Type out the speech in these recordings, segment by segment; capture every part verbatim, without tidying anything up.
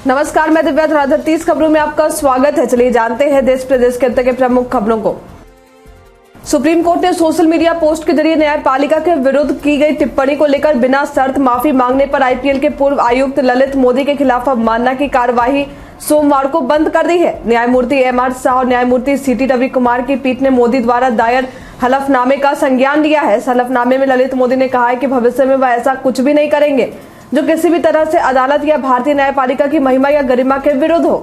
नमस्कार, मैं दिव्या धराधर तीस खबरों में आपका स्वागत है। चलिए जानते हैं देश प्रदेश के अब तक के प्रमुख खबरों को। सुप्रीम कोर्ट ने सोशल मीडिया पोस्ट के जरिए न्यायपालिका के विरुद्ध की गई टिप्पणी को लेकर बिना शर्त माफी मांगने पर आईपीएल के पूर्व आयुक्त ललित मोदी के खिलाफ अवमानना की कार्यवाही सोमवार को बंद कर दी है। न्यायमूर्ति एम आर शाह और न्यायमूर्ति सीटी रवि कुमार की पीठ ने मोदी द्वारा दायर हलफनामे का संज्ञान लिया है। इस हलफनामे में ललित मोदी ने कहा है कि भविष्य में वह ऐसा कुछ भी नहीं करेंगे जो किसी भी तरह से अदालत या भारतीय न्यायपालिका की महिमा या गरिमा के विरुद्ध हो।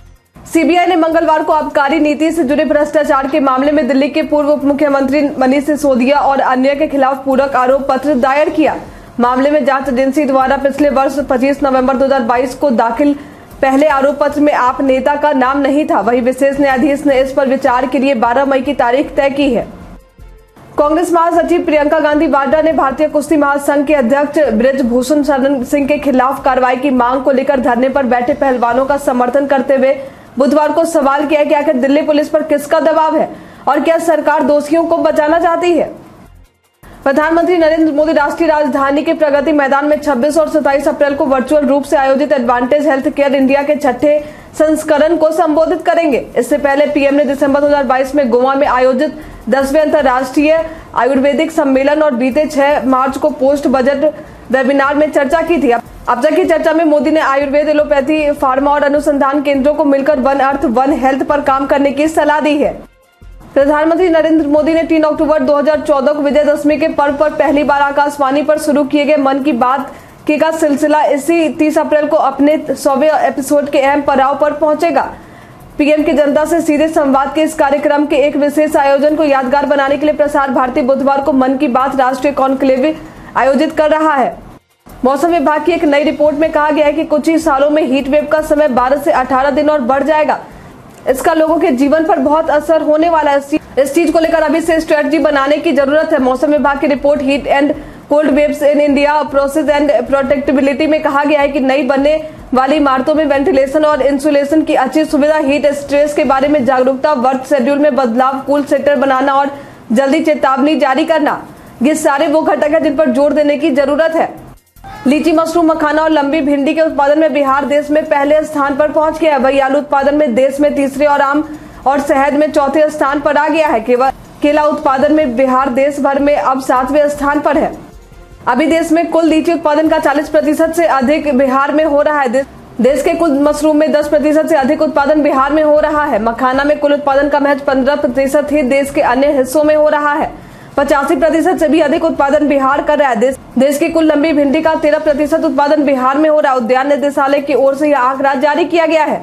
सीबीआई ने मंगलवार को आबकारी नीति से जुड़े भ्रष्टाचार के मामले में दिल्ली के पूर्व उप मुख्यमंत्री मनीष सिसोदिया और अन्य के खिलाफ पूरक आरोप पत्र दायर किया। मामले में जांच एजेंसी द्वारा पिछले वर्ष पच्चीस नवंबर दो हज़ार बाईस को दाखिल पहले आरोप पत्र में आप नेता का नाम नहीं था। वहीं विशेष न्यायाधीश ने इस पर विचार के लिए बारह मई की तारीख तय की है। कांग्रेस महासचिव प्रियंका गांधी वाड्रा ने भारतीय कुश्ती महासंघ के अध्यक्ष ब्रिजभूषण शरण सिंह के खिलाफ कार्रवाई की मांग को लेकर धरने पर बैठे पहलवानों का समर्थन करते हुए बुधवार को सवाल किया कि आखिर दिल्ली पुलिस पर किसका दबाव है और क्या सरकार दोषियों को बचाना चाहती है। प्रधानमंत्री नरेंद्र मोदी राष्ट्रीय राजधानी के प्रगति मैदान में छब्बीस और सत्ताईस अप्रैल को वर्चुअल रूप से आयोजित एडवांटेज हेल्थ केयर इंडिया के छठे संस्करण को संबोधित करेंगे। इससे पहले पीएम ने दिसंबर दो हज़ार बाईस में गोवा में आयोजित दसवें अंतर्राष्ट्रीय आयुर्वेदिक सम्मेलन और बीते छह मार्च को पोस्ट बजट वेबिनार में चर्चा की थी। अब तक की चर्चा में मोदी ने आयुर्वेद, एलोपैथी, फार्मा और अनुसंधान केंद्रों को मिलकर वन अर्थ वन हेल्थ पर काम करने की सलाह दी है। प्रधानमंत्री नरेंद्र मोदी ने तीन अक्टूबर दो हज़ार चौदह को विजयदशमी के पर्व पर पहली बार आकाशवाणी पर शुरू किए गए मन की बात के का सिलसिला इसी तीस अप्रैल को अपने सौवें एपिसोड के अहम पड़ाव पर पहुंचेगा। पीएम की जनता से सीधे संवाद के इस कार्यक्रम के एक विशेष आयोजन को यादगार बनाने के लिए प्रसार भारती बुधवार को मन की बात राष्ट्रीय कॉन्क्लेव आयोजित कर रहा है। मौसम विभाग की एक नई रिपोर्ट में कहा गया है कि कुछ ही सालों में हीट वेव का समय बारह से अठारह दिन और बढ़ जाएगा। इसका लोगों के जीवन पर बहुत असर होने वाला है। इस चीज को लेकर अभी से स्ट्रेटजी बनाने की जरूरत है। मौसम विभाग की report heat and cold waves in India process and predictability में कहा गया है कि नई बनने वाली इमारतों में वेंटिलेशन और इंसुलेशन की अच्छी सुविधा, हीट स्ट्रेस के बारे में जागरूकता, वर्क शेड्यूल में बदलाव, कूल सेक्टर बनाना और जल्दी चेतावनी जारी करना, ये सारे वो घटक है जिन पर जोर देने की जरूरत है। लीची, मशरूम, मखाना और लंबी भिंडी के उत्पादन में बिहार देश में पहले स्थान पर पहुंच गया है। वही आलू उत्पादन में देश में तीसरे और आम और शहद में चौथे स्थान पर आ गया है। केवल केला उत्पादन में बिहार देश भर में अब सातवें स्थान पर है। अभी देश में कुल लीची उत्पादन का चालीस प्रतिशत से अधिक बिहार में हो रहा है। देश, देश के कुल मशरूम में दस प्रतिशत से अधिक उत्पादन बिहार में हो रहा है। मखाना में कुल उत्पादन का महज पंद्रह प्रतिशत ही देश के अन्य हिस्सों में हो रहा है। पचासी प्रतिशत से भी अधिक उत्पादन बिहार कर रहा है। देश, देश की कुल लंबी भिंडी का तेरह प्रतिशत उत्पादन बिहार में हो रहा है। उद्यान निदेशालय की ओर से यह आंकड़ा जारी किया गया है।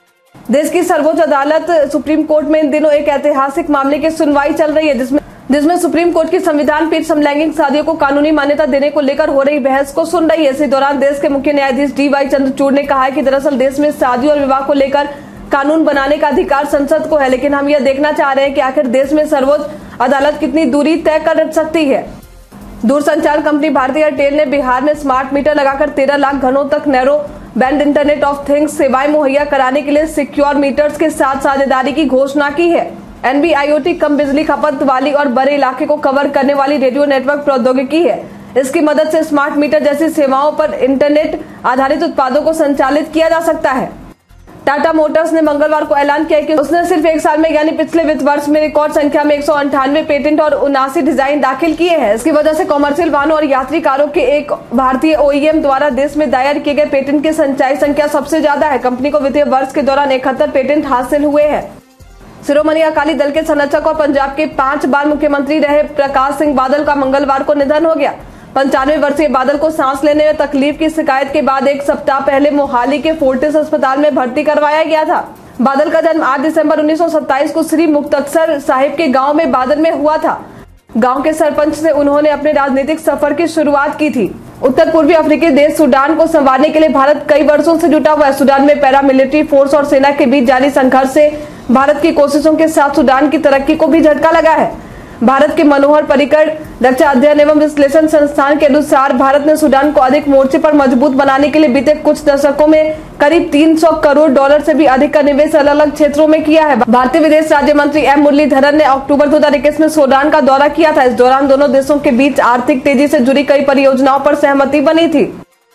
देश की सर्वोच्च अदालत सुप्रीम कोर्ट में इन दिनों एक ऐतिहासिक मामले की सुनवाई चल रही है, जिसमें जिसमें सुप्रीम कोर्ट की संविधान पीठ समलैंगिक शादियों को कानूनी मान्यता देने को लेकर हो रही बहस को सुन रही है। इसी दौरान देश के मुख्य न्यायाधीश डी वाई चंद्रचूड़ ने कहा है कि दरअसल देश में शादी और विवाह को लेकर कानून बनाने का अधिकार संसद को है, लेकिन हम यह देखना चाह रहे हैं कि आखिर देश में सर्वोच्च अदालत कितनी दूरी तय कर सकती है। दूरसंचार कंपनी भारती एयरटेल ने बिहार में स्मार्ट मीटर लगाकर तेरह लाख घरों तक narrow band internet of things सेवाएं मुहैया कराने के लिए सिक्योर मीटर्स के साथ साझेदारी की घोषणा की है। एनबी आईओटी कम बिजली खपत वाली और बड़े इलाके को कवर करने वाली रेडियो नेटवर्क प्रौद्योगिकी है। इसकी मदद से स्मार्ट मीटर जैसी सेवाओं पर इंटरनेट आधारित उत्पादों को संचालित किया जा सकता है। टाटा मोटर्स ने मंगलवार को ऐलान किया कि उसने सिर्फ एक साल में यानी पिछले वित्त वर्ष में रिकॉर्ड संख्या में एक सौ अंठानवे पेटेंट और उनासी डिजाइन दाखिल किए हैं। इसकी वजह से कॉमर्शियल वाहनों और यात्री कारों के एक भारतीय ओईएम द्वारा देश में दायर किए गए पेटेंट की संचयी संख्या सबसे ज्यादा है। कंपनी को वित्तीय वर्ष के दौरान इकहत्तर पेटेंट हासिल हुए हैं। शिरोमणि अकाली दल के संरक्षक और पंजाब के पांच बार मुख्यमंत्री रहे प्रकाश सिंह बादल का मंगलवार को निधन हो गया। पंचानवे वर्षीय बादल को सांस लेने में तकलीफ की शिकायत के बाद एक सप्ताह पहले मोहाली के फोर्टिस अस्पताल में भर्ती करवाया गया था। बादल का जन्म आठ दिसंबर उन्नीस सौ सत्ताईस को श्री मुक्तसर साहिब के गांव में बादल में हुआ था। गांव के सरपंच से उन्होंने अपने राजनीतिक सफर की शुरुआत की थी। उत्तर पूर्वी अफ्रीकी देश सूडान को संवारने के लिए भारत कई वर्षों से जुटा हुआ है। सूडान में पैरामिलिट्री फोर्स और सेना के बीच जारी संघर्ष से भारत की कोशिशों के साथ सूडान की तरक्की को भी झटका लगा है। भारत के मनोहर पर्रिकर रक्षा अध्ययन एवं विश्लेषण संस्थान के अनुसार भारत ने सूडान को अधिक मोर्चे पर मजबूत बनाने के लिए बीते कुछ दशकों में करीब तीन सौ करोड़ डॉलर से भी अधिक का निवेश अलग अलग क्षेत्रों में किया है। भारतीय विदेश राज्य मंत्री एम मुरलीधरन ने अक्टूबर दो हजार इक्कीस में सूडान का दौरा किया था। इस दौरान दोनों देशों के बीच आर्थिक तेजी से जुड़ी कई परियोजनाओं पर सहमति बनी थी।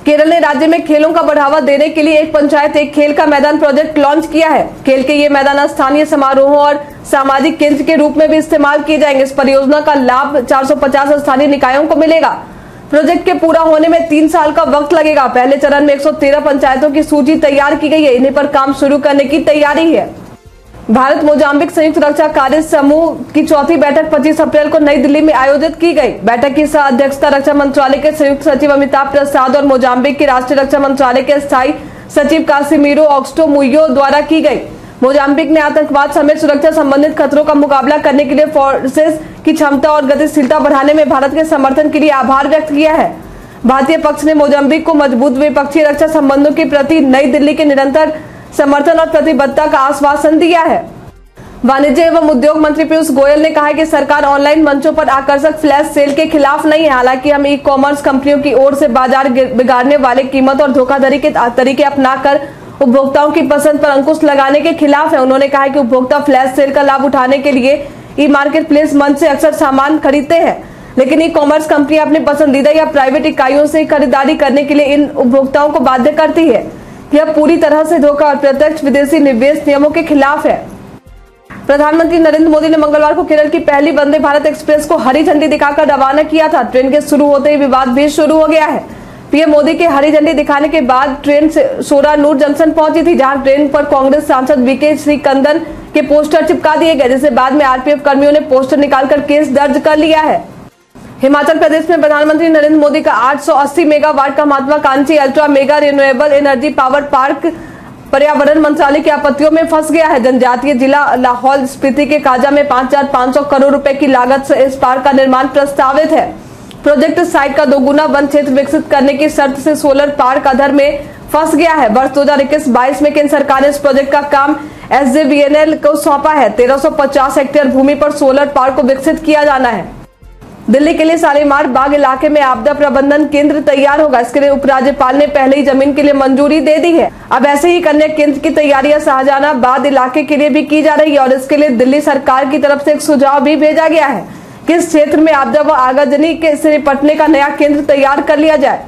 केरल ने राज्य में खेलों का बढ़ावा देने के लिए एक पंचायत एक खेल का मैदान प्रोजेक्ट लॉन्च किया है। खेल के ये मैदान स्थानीय समारोहों और सामाजिक केंद्र के रूप में भी इस्तेमाल किए जाएंगे। इस परियोजना का लाभ चार सौ पचास स्थानीय निकायों को मिलेगा। प्रोजेक्ट के पूरा होने में तीन साल का वक्त लगेगा। पहले चरण में एक सौ तेरह पंचायतों की सूची तैयार की गई है। इन्हीं पर काम शुरू करने की तैयारी है। भारत मोजाम्बिक संयुक्त रक्षा कार्य समूह की चौथी बैठक पच्चीस अप्रैल को नई दिल्ली में आयोजित की गई। बैठक की सह अध्यक्षता रक्षा मंत्रालय के संयुक्त सचिव अमिताभ प्रसाद और मोजाम्बिक के राष्ट्रीय रक्षा मंत्रालय के स्थायी सचिव कासिमिरो ऑक्सटो मुयो द्वारा की गई। मोजाम्बिक ने आतंकवाद समेत सुरक्षा संबंधित खतरों का मुकाबला करने के लिए फोर्सेस की क्षमता और गतिशीलता बढ़ाने में भारत के समर्थन के लिए आभार व्यक्त किया है। भारतीय पक्ष ने मोजाम्बिक को मजबूत द्विपक्षीय रक्षा संबंधों के प्रति नई दिल्ली के निरंतर समर्थन और प्रतिबद्धता का आश्वासन दिया है। वाणिज्य एवं उद्योग मंत्री पीयूष गोयल ने कहा है कि सरकार ऑनलाइन मंचों पर आकर्षक फ्लैश सेल के खिलाफ नहीं है। हालांकि हम ई कॉमर्स कंपनियों की ओर से बाजार बिगाड़ने वाले कीमत और धोखाधड़ी के तरीके अपनाकर उपभोक्ताओं की पसंद पर अंकुश लगाने के खिलाफ है। उन्होंने कहा कि उपभोक्ता फ्लैश सेल का लाभ उठाने के लिए ई मार्केट प्लेस मंच से अक्सर सामान खरीदते हैं, लेकिन ई कॉमर्स कंपनियां अपनी पसंदीदा या प्राइवेट इकाइयों से खरीदारी करने के लिए इन उपभोक्ताओं को बाध्य करती है। यह पूरी तरह से धोखा और प्रत्यक्ष विदेशी निवेश नियमों के खिलाफ है। प्रधानमंत्री नरेंद्र मोदी ने मंगलवार को केरल की पहली वंदे भारत एक्सप्रेस को हरी झंडी दिखाकर रवाना किया था। ट्रेन के शुरू होते ही विवाद भी शुरू हो गया है। पीएम मोदी के हरी झंडी दिखाने के बाद ट्रेन सोरानूर जंक्शन पहुंची थी, जहां ट्रेन पर कांग्रेस सांसद वीके श्रीकंदन के पोस्टर चिपका दिए गए, जिसे बाद में आरपीएफ कर्मियों ने पोस्टर निकालकर केस दर्ज कर लिया है। हिमाचल प्रदेश में प्रधानमंत्री नरेंद्र मोदी का आठ सौ अस्सी मेगावाट का महत्वाकांक्षी ultra mega renewable energy power park पर्यावरण मंत्रालय की आपत्तियों में फंस गया है। जनजातीय जिला लाहौल स्पीति के काजा में पांच हजार पांच सौ करोड़ रुपए की लागत से इस पार्क का निर्माण प्रस्तावित है। प्रोजेक्ट साइट का दोगुना वन क्षेत्र विकसित करने की शर्त से सोलर पार्क अधर में फंस गया है। वर्ष दो हजार इक्कीस बाईस में केंद्र सरकार ने इस प्रोजेक्ट का काम S J V N L को सौंपा है। तेरह सौ पचास हेक्टेयर भूमि पर सोलर पार्क को विकसित किया जाना है। दिल्ली के लिए शालीमार बाग इलाके में आपदा प्रबंधन केंद्र तैयार होगा। इसके लिए उपराज्यपाल ने पहले ही जमीन के लिए मंजूरी दे दी है। अब ऐसे ही कन्या केंद्र की तैयारियां शाहजहानाबाद इलाके के लिए भी की जा रही है और इसके लिए दिल्ली सरकार की तरफ से एक सुझाव भी भेजा गया है कि इस क्षेत्र में आपदा व आगजनी के से निपटने का नया केंद्र तैयार कर लिया जाए।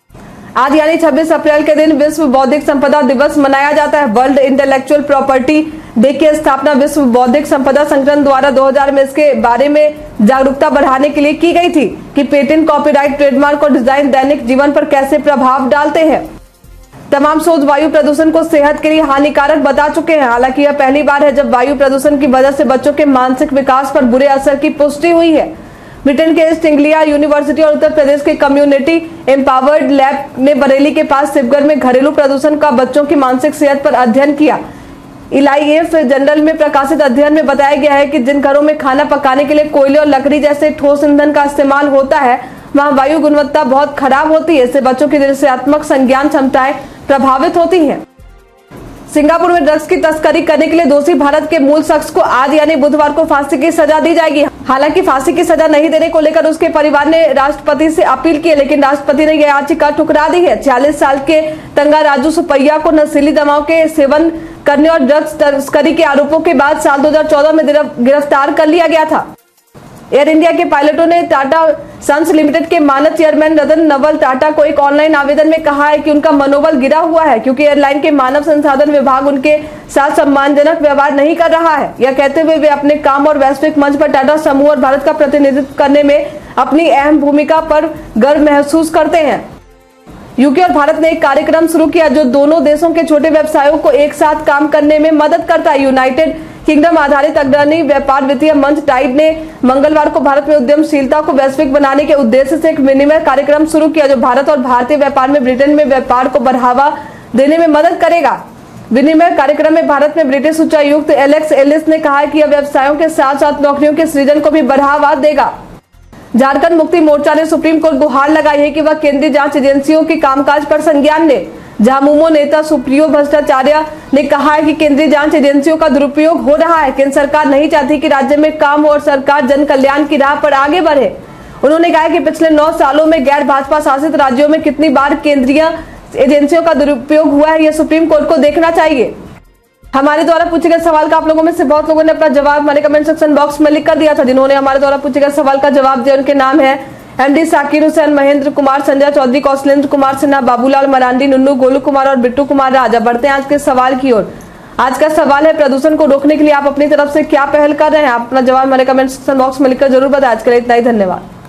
आज यानी छब्बीस अप्रैल के दिन विश्व बौद्धिक संपदा दिवस मनाया जाता है। वर्ल्ड इंटेलेक्चुअल प्रॉपर्टी डे की स्थापना विश्व बौद्धिक संपदा संगठन द्वारा दो हजार में इसके बारे में जागरूकता बढ़ाने के लिए की गई थी कि पेटेंट, कॉपीराइट, ट्रेडमार्क और डिजाइन दैनिक जीवन पर कैसे प्रभाव डालते हैं। तमाम शोध वायु प्रदूषण को सेहत के लिए हानिकारक बता चुके हैं। हालांकि यह पहली बार है जब वायु प्रदूषण की वजह से बच्चों के मानसिक विकास पर बुरे असर की पुष्टि हुई है। ब्रिटेन के ईस्ट एंग्लिया यूनिवर्सिटी और उत्तर प्रदेश के कम्युनिटी एम्पावर्ड लैब ने बरेली के पास शिवगढ़ में घरेलू प्रदूषण का बच्चों की मानसिक सेहत पर अध्ययन किया। इलाईएफ जर्नल में प्रकाशित अध्ययन में बताया गया है कि जिन घरों में खाना पकाने के लिए कोयले और लकड़ी जैसे ठोस ईंधन का इस्तेमाल होता है, वहां वायु गुणवत्ता बहुत खराब होती है। इससे बच्चों की निर्देशात्मक संज्ञान क्षमताएं प्रभावित होती हैं। सिंगापुर में ड्रग्स की तस्करी करने के लिए दोषी भारत के मूल शख्स को आज यानी बुधवार को फांसी की सजा दी जाएगी। हालांकि फांसी की सजा नहीं देने को लेकर उसके परिवार ने राष्ट्रपति से अपील की है, लेकिन राष्ट्रपति ने यह याचिका ठुकरा दी है। छियालीस साल के तंगा राजू सुपैया को नशीली दवाओं के सेवन करने और ड्रग्स तस्करी के आरोपों के बाद साल दो हजार चौदह में गिरफ्तार कर लिया गया था। एयर इंडिया के पायलटों ने टाटा सन्स लिमिटेड के मानद चेयरमैन रतन नवल टाटा को एक ऑनलाइन आवेदन में कहा है कि उनका मनोबल गिरा हुआ है क्योंकि एयरलाइन के मानव संसाधन विभाग उनके साथ सम्मानजनक व्यवहार नहीं कर रहा है। यह कहते हुए वे अपने काम और वैश्विक मंच पर टाटा समूह और भारत का प्रतिनिधित्व करने में अपनी अहम भूमिका पर गर्व महसूस करते हैं। यूके और भारत ने एक कार्यक्रम शुरू किया जो दोनों देशों के छोटे व्यवसायों को एक साथ काम करने में मदद करता है। यूनाइटेड किंगडम आधारित अग्रणी व्यापार वित्तीय मंच टाइड ने मंगलवार को भारत में उद्यमशीलता को वैश्विक बनाने के उद्देश्य से एक विनिमय कार्यक्रम शुरू किया जो भारत और भारतीय व्यापार में ब्रिटेन में व्यापार को बढ़ावा देने में मदद करेगा। विनिमय कार्यक्रम में भारत में ब्रिटिश उच्चायुक्त एलेक्स एलिस ने कहा कि यह व्यवसायों के साथ साथ नौकरियों के सृजन को भी बढ़ावा देगा। झारखंड मुक्ति मोर्चा ने सुप्रीम कोर्ट गुहार लगाई है कि वह केंद्रीय जांच एजेंसियों के कामकाज पर संज्ञान ले। झामुमो नेता सुप्रियो भट्टाचार्य ने कहा है कि केंद्रीय जांच एजेंसियों का दुरुपयोग हो रहा है। केंद्र सरकार नहीं चाहती कि राज्य में काम हो और सरकार जन कल्याण की राह पर आगे बढ़े। उन्होंने कहा कि पिछले नौ सालों में गैर भाजपा शासित राज्यों में कितनी बार केंद्रीय एजेंसियों का दुरुपयोग हुआ है, यह सुप्रीम कोर्ट को देखना चाहिए। हमारे द्वारा पूछे गए सवाल का आप लोगों में से बहुत लोगों ने अपना जवाब हमारे कमेंट सेक्शन बॉक्स में लिख कर दिया था। जिन्होंने हमारे द्वारा पूछे गए सवाल का जवाब दिया उनके नाम है एमडी साकिर हुसैन, महेंद्र कुमार, संजय चौधरी, कौशलेंद्र कुमार सिन्हा, बाबूलाल मरांडी, नुन्नू, गोलू कुमार और बिट्टू कुमार राजा। बढ़ते हैं आज के सवाल की ओर। आज का सवाल है, प्रदूषण को रोकने के लिए आप अपनी तरफ से क्या पहल कर रहे हैं? आप अपना जवाब हमारे कमेंट सेक्शन बॉक्स में लिखकर जरूर बताएं। आज के लिए इतना ही, धन्यवाद।